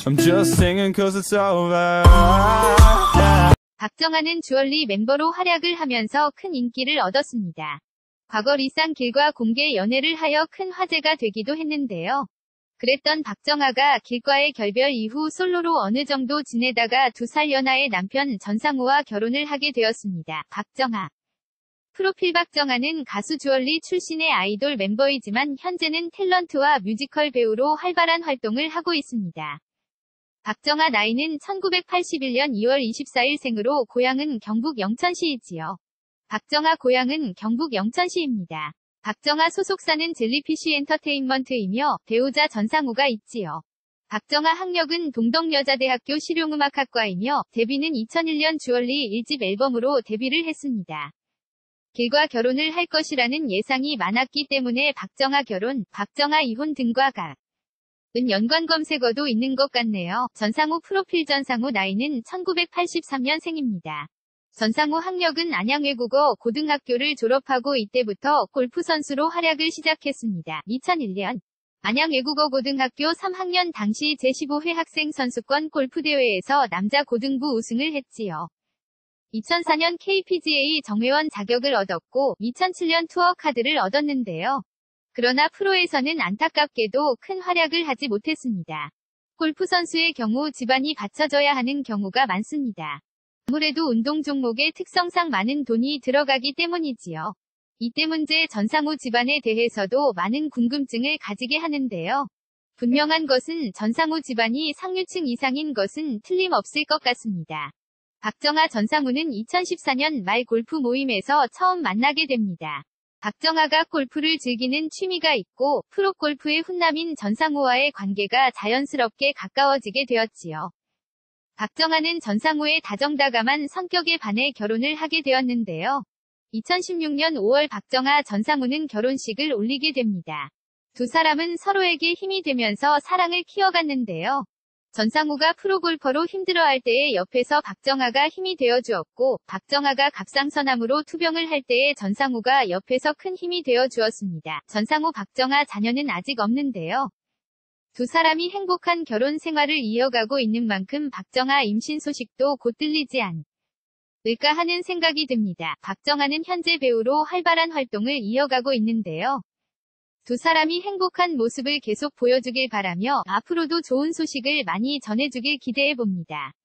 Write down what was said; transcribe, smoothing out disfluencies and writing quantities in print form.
I'm just singing cause it's over. 박정아는 주얼리 멤버로 활약을 하면서 큰 인기를 얻었습니다. 과거 리쌍 길과 공개 연애를 하여 큰 화제가 되기도 했는데요. 그랬던 박정아가 길과의 결별 이후 솔로로 어느 정도 지내다가 2살 연하의 남편 전상우와 결혼을 하게 되었습니다. 박정아 프로필 박정아는 가수 주얼리 출신의 아이돌 멤버이지만 현재는 탤런트와 뮤지컬 배우로 활발한 활동을 하고 있습니다. 박정아 나이는 1981년 2월 24일 생으로 고향은 경북 영천시이지요. 박정아 고향은 경북 영천시입니다. 박정아 소속사는 젤리피쉬 엔터테인먼트이며 배우자 전상우가 있지요. 박정아 학력은 동덕여자대학교 실용음악학과이며 데뷔는 2001년 주얼리 1집 앨범으로 데뷔를 했습니다. 길과 결혼을 할 것이라는 예상이 많았기 때문에 박정아 결혼, 박정아 이혼 등과 같은 연관 검색어도 있는 것 같네요. 전상우 프로필 전상우 나이는 1983년생입니다. 전상우 학력은 안양외국어 고등학교를 졸업하고 이때부터 골프 선수로 활약을 시작했습니다. 2001년 안양외국어 고등학교 3학년 당시 제15회 학생 선수권 골프대회에서 남자 고등부 우승을 했지요. 2004년 KPGA 정회원 자격을 얻었고 2007년 투어 카드를 얻었는데요. 그러나 프로에서는 안타깝게도 큰 활약을 하지 못했습니다. 골프 선수의 경우 집안이 받쳐져야 하는 경우가 많습니다. 아무래도 운동 종목의 특성상 많은 돈이 들어가기 때문이지요. 이때 문제 전상우 집안에 대해서도 많은 궁금증을 가지게 하는데요. 분명한 것은 전상우 집안이 상류층 이상인 것은 틀림없을 것 같습니다. 박정아 전상우는 2014년 말 골프 모임에서 처음 만나게 됩니다. 박정아가 골프를 즐기는 취미가 있고 프로골프의 훈남인 전상우와의 관계가 자연스럽게 가까워지게 되었지요. 박정아는 전상우의 다정다감한 성격에 반해 결혼을 하게 되었는데요. 2016년 5월 박정아 전상우는 결혼식을 올리게 됩니다. 두 사람은 서로에게 힘이 되면서 사랑을 키워갔는데요. 전상우가 프로골퍼로 힘들어할 때에 옆에서 박정아가 힘이 되어주었고 박정아가 갑상선암으로 투병을 할 때에 전상우가 옆에서 큰 힘이 되어주었습니다. 전상우 박정아 자녀는 아직 없는데요. 두 사람이 행복한 결혼 생활을 이어가고 있는 만큼 박정아 임신 소식도 곧 들리지 않을까 하는 생각이 듭니다. 박정아는 현재 배우로 활발한 활동을 이어가고 있는데요. 두 사람이 행복한 모습을 계속 보여주길 바라며 앞으로도 좋은 소식을 많이 전해주길 기대해봅니다.